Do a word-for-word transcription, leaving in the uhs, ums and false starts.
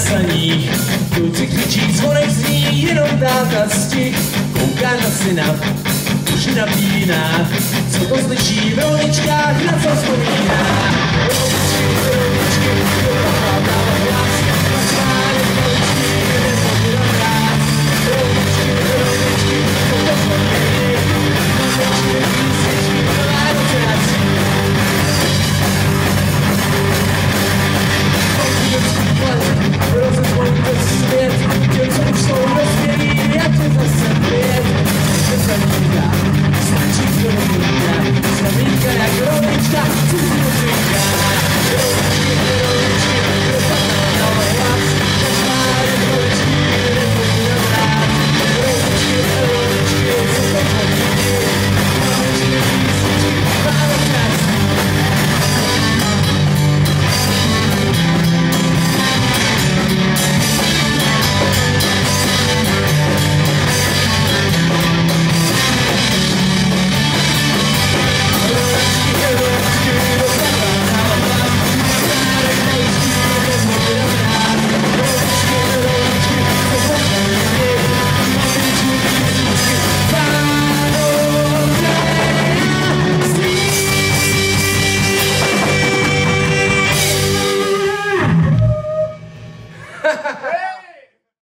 saních. Kluci křičí, zvonek zní, jenom táta stih. Kouká na syna, uši napíná, co to slyší ve uličkách, na co vzpomíná.